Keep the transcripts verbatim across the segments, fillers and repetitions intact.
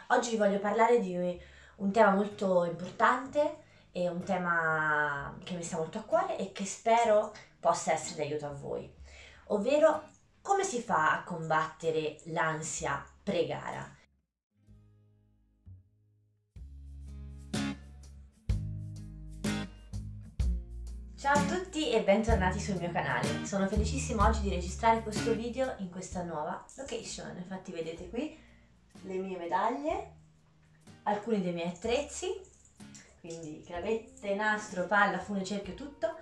Oggi vi voglio parlare di un tema molto importante e un tema che mi sta molto a cuore e che spero possa essere d'aiuto a voi, ovvero come si fa a combattere l'ansia pre-gara. Ciao a tutti e bentornati sul mio canale. Sono felicissima oggi di registrare questo video in questa nuova location. Infatti vedete qui le mie medaglie, alcuni dei miei attrezzi, quindi clavette, nastro, palla, fune, cerchio, tutto,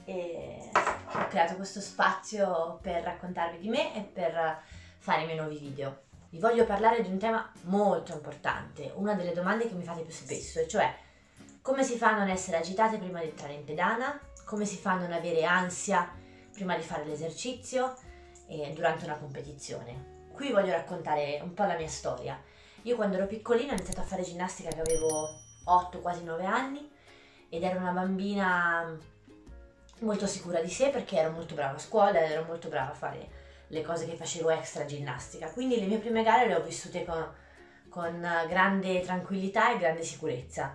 e ho creato questo spazio per raccontarvi di me e per fare i miei nuovi video. Vi voglio parlare di un tema molto importante, una delle domande che mi fate più spesso, e cioè come si fa a non essere agitate prima di entrare in pedana, come si fa a non avere ansia prima di fare l'esercizio e durante una competizione. Qui vi voglio raccontare un po' la mia storia. Io quando ero piccolina ho iniziato a fare ginnastica che avevo otto, quasi nove anni, ed ero una bambina molto sicura di sé perché ero molto brava a scuola ed ero molto brava a fare le cose che facevo extra ginnastica. Quindi le mie prime gare le ho vissute con, con grande tranquillità e grande sicurezza.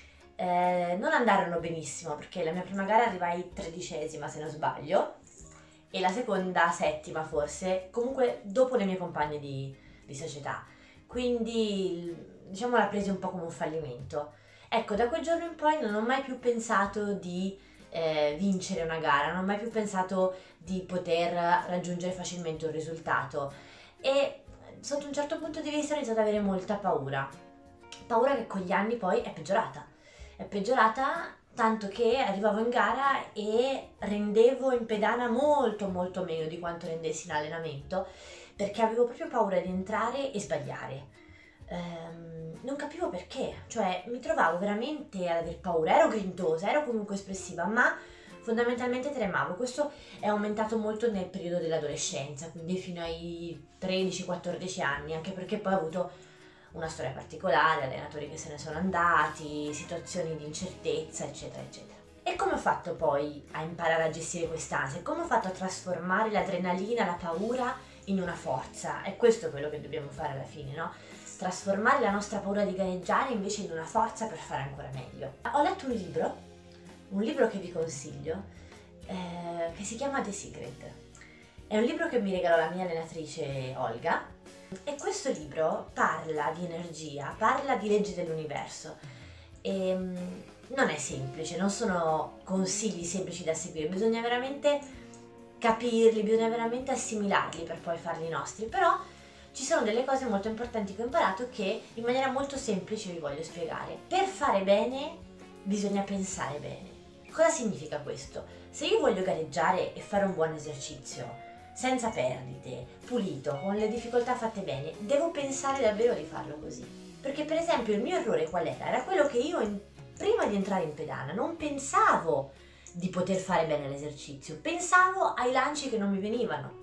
Eh, non andarono benissimo perché la mia prima gara arrivai tredicesima, se non sbaglio, e la seconda settima forse, comunque dopo le mie compagne di, di società, quindi diciamo l'ha presa un po' come un fallimento. Ecco, da quel giorno in poi non ho mai più pensato di eh, vincere una gara, non ho mai più pensato di poter raggiungere facilmente un risultato, e sotto un certo punto di vista ho iniziato ad avere molta paura, paura che con gli anni poi è peggiorata. È peggiorata tanto che arrivavo in gara e rendevo in pedana molto molto meno di quanto rendessi in allenamento, perché avevo proprio paura di entrare e sbagliare. Ehm, non capivo perché, cioè mi trovavo veramente ad aver paura, ero grintosa, ero comunque espressiva, ma fondamentalmente tremavo. Questo è aumentato molto nel periodo dell'adolescenza, quindi fino ai tredici quattordici anni, anche perché poi ho avuto una storia particolare, allenatori che se ne sono andati, situazioni di incertezza, eccetera, eccetera. E come ho fatto poi a imparare a gestire quest'ansia? Come ho fatto a trasformare l'adrenalina, la paura in una forza? È questo quello che dobbiamo fare alla fine, no? Trasformare la nostra paura di gareggiare invece in una forza per fare ancora meglio. Ho letto un libro, un libro che vi consiglio, eh, che si chiama The Secret. È un libro che mi regalò la mia allenatrice Olga, e questo libro parla di energia, parla di leggi dell'universo, e non è semplice, non sono consigli semplici da seguire, bisogna veramente capirli, bisogna veramente assimilarli per poi farli nostri, però ci sono delle cose molto importanti che ho imparato che in maniera molto semplice vi voglio spiegare. Per fare bene bisogna pensare bene. Cosa significa questo? Se io voglio gareggiare e fare un buon esercizio, senza perdite, pulito, con le difficoltà fatte bene, devo pensare davvero di farlo così. Perché per esempio il mio errore qual era? Era quello che io in, prima di entrare in pedana non pensavo di poter fare bene l'esercizio, pensavo ai lanci che non mi venivano,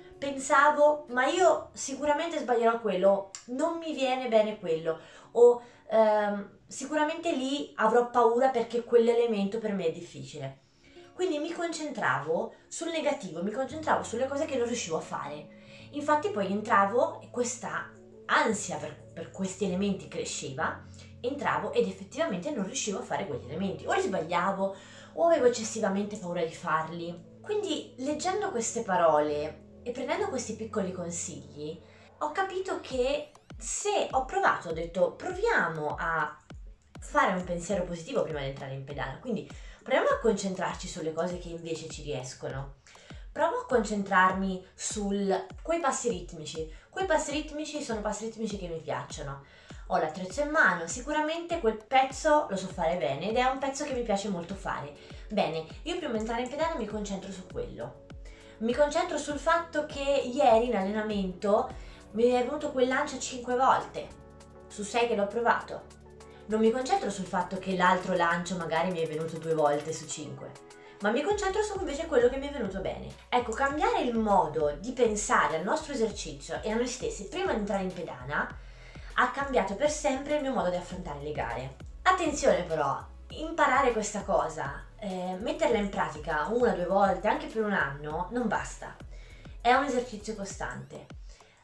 pensavo ma io sicuramente sbaglierò quello, non mi viene bene quello, o ehm, sicuramente lì avrò paura perché quell'elemento per me è difficile. Quindi mi concentravo sul negativo, mi concentravo sulle cose che non riuscivo a fare. Infatti poi entravo e questa ansia per, per questi elementi cresceva, entravo ed effettivamente non riuscivo a fare quegli elementi. O li sbagliavo o avevo eccessivamente paura di farli. Quindi leggendo queste parole e prendendo questi piccoli consigli, ho capito che se ho provato, ho detto proviamo a fare un pensiero positivo prima di entrare in pedana, quindi proviamo a concentrarci sulle cose che invece ci riescono. Provo a concentrarmi su quei passi ritmici. Quei passi ritmici sono passi ritmici che mi piacciono. Ho l'attrezzo in mano, sicuramente quel pezzo lo so fare bene ed è un pezzo che mi piace molto fare. Bene, io prima di entrare in pedana mi concentro su quello. Mi concentro sul fatto che ieri in allenamento mi è venuto quel lancio cinque volte, su sei che l'ho provato. Non mi concentro sul fatto che l'altro lancio magari mi è venuto due volte su cinque, ma mi concentro su invece quello che mi è venuto bene. Ecco, cambiare il modo di pensare al nostro esercizio e a noi stessi prima di entrare in pedana ha cambiato per sempre il mio modo di affrontare le gare. Attenzione però, imparare questa cosa, eh, metterla in pratica una o due volte, anche per un anno, non basta. È un esercizio costante.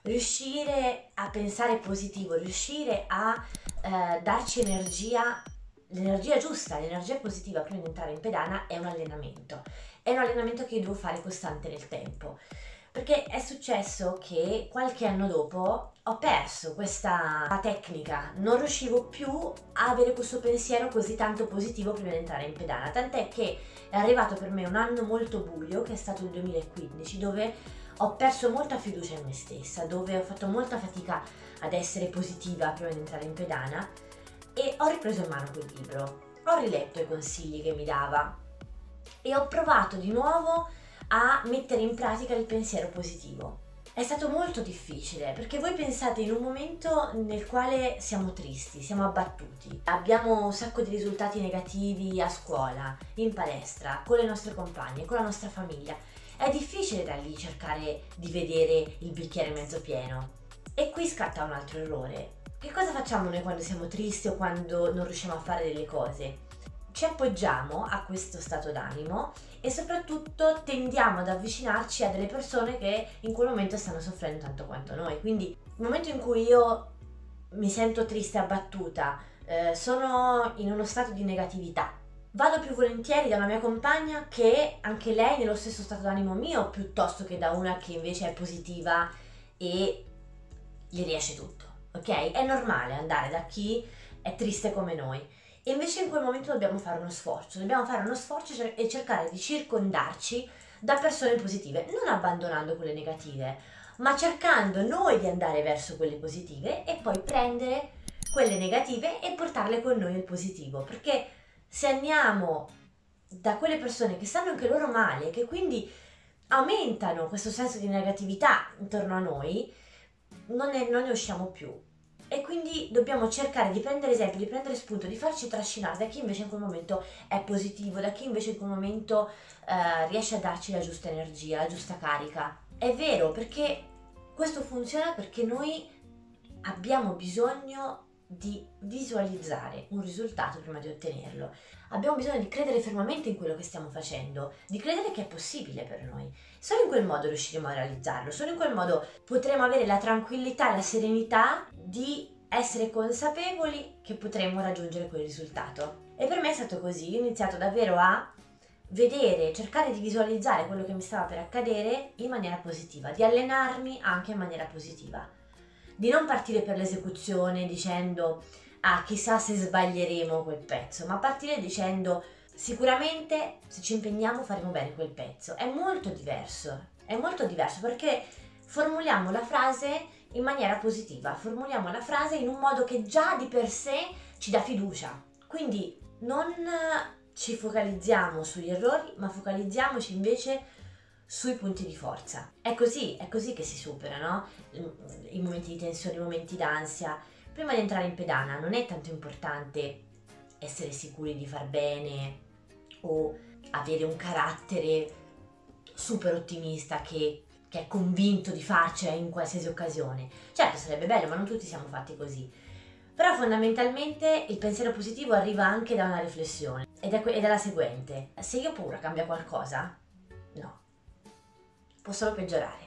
riuscire a pensare positivo, riuscire a eh, darci energia, l'energia giusta, l'energia positiva prima di entrare in pedana è un allenamento. È un allenamento che io devo fare costante nel tempo. Perché è successo che qualche anno dopo ho perso questa tecnica, non riuscivo più a avere questo pensiero così tanto positivo prima di entrare in pedana, tant'è che è arrivato per me un anno molto buio, che è stato il duemilaquindici, dove ho perso molta fiducia in me stessa, dove ho fatto molta fatica ad essere positiva prima di entrare in pedana e ho ripreso in mano quel libro, ho riletto i consigli che mi dava e ho provato di nuovo a mettere in pratica il pensiero positivo. È stato molto difficile perché voi pensate in un momento nel quale siamo tristi, siamo abbattuti, abbiamo un sacco di risultati negativi a scuola, in palestra, con le nostre compagne, con la nostra famiglia. È difficile da lì cercare di vedere il bicchiere mezzo pieno. E qui scatta un altro errore. Che cosa facciamo noi quando siamo tristi o quando non riusciamo a fare delle cose? Ci appoggiamo a questo stato d'animo e soprattutto tendiamo ad avvicinarci a delle persone che in quel momento stanno soffrendo tanto quanto noi. Quindi nel momento in cui io mi sento triste e abbattuta, eh, sono in uno stato di negatività, vado più volentieri da una mia compagna che anche lei nello stesso stato d'animo mio, piuttosto che da una che invece è positiva e gli riesce tutto, ok? È normale andare da chi è triste come noi. E invece in quel momento dobbiamo fare uno sforzo, dobbiamo fare uno sforzo e cercare di circondarci da persone positive, non abbandonando quelle negative, ma cercando noi di andare verso quelle positive e poi prendere quelle negative e portarle con noi nel positivo, perché se andiamo da quelle persone che stanno anche loro male, che quindi aumentano questo senso di negatività intorno a noi, non ne, non ne usciamo più. E quindi dobbiamo cercare di prendere esempio, di prendere spunto, di farci trascinare da chi invece in quel momento è positivo, da chi invece in quel momento eh, riesce a darci la giusta energia, la giusta carica. È vero, perché questo funziona perché noi abbiamo bisogno di visualizzare un risultato prima di ottenerlo. Abbiamo bisogno di credere fermamente in quello che stiamo facendo, di credere che è possibile per noi. Solo in quel modo riusciremo a realizzarlo, solo in quel modo potremo avere la tranquillità e la serenità di essere consapevoli che potremo raggiungere quel risultato. E per me è stato così, ho iniziato davvero a vedere, cercare di visualizzare quello che mi stava per accadere in maniera positiva, di allenarmi anche in maniera positiva, di non partire per l'esecuzione dicendo ah chissà se sbaglieremo quel pezzo, ma partire dicendo sicuramente se ci impegniamo faremo bene quel pezzo. È molto diverso, è molto diverso perché formuliamo la frase in maniera positiva, formuliamo la frase in un modo che già di per sé ci dà fiducia. Quindi non ci focalizziamo sugli errori, ma focalizziamoci invece sui punti di forza. È così, è così che si supera, no? I momenti di tensione, i momenti d'ansia. Prima di entrare in pedana non è tanto importante essere sicuri di far bene o avere un carattere super ottimista che, che è convinto di farcela in qualsiasi occasione. Certo sarebbe bello, ma non tutti siamo fatti così. Però fondamentalmente il pensiero positivo arriva anche da una riflessione ed è, ed è la seguente: se io ho paura cambia qualcosa? No, può solo peggiorare.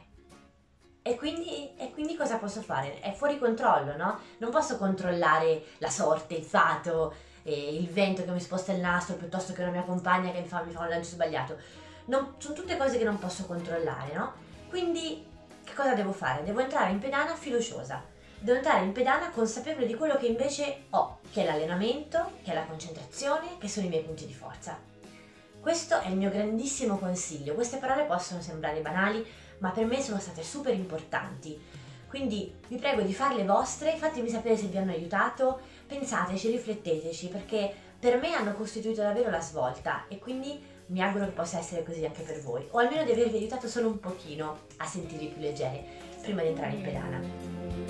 E quindi, e quindi cosa posso fare? È fuori controllo, no? Non posso controllare la sorte, il fato, eh, il vento che mi sposta il nastro piuttosto che una mia compagna che mi fa, mi fa un lancio sbagliato. Non, sono tutte cose che non posso controllare, no? Quindi che cosa devo fare? Devo entrare in pedana fiduciosa, devo entrare in pedana consapevole di quello che invece ho, che è l'allenamento, che è la concentrazione, che sono i miei punti di forza. Questo è il mio grandissimo consiglio. Queste parole possono sembrare banali, ma per me sono state super importanti. Quindi vi prego di farle vostre, fatemi sapere se vi hanno aiutato, pensateci, rifletteteci, perché per me hanno costituito davvero la svolta e quindi mi auguro che possa essere così anche per voi, o almeno di avervi aiutato solo un pochino a sentirvi più leggeri prima di entrare in pedana.